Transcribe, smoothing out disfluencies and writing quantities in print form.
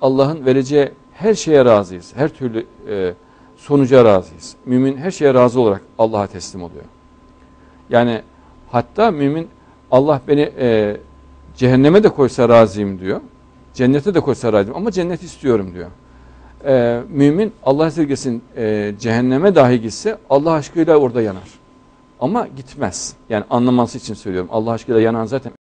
Allah'ın vereceği her şeye razıyız. Her türlü sonuca razıyız. Mümin her şeye razı olarak Allah'a teslim oluyor. Yani hatta mümin Allah beni cehenneme de koysa razıyım diyor. Cennete de koysa razıyım ama cennet istiyorum diyor. Mümin Allah esirgesin cehenneme dahi gitse Allah aşkıyla orada yanar. Ama gitmez. Yani anlaması için söylüyorum. Allah aşkıyla yanan zaten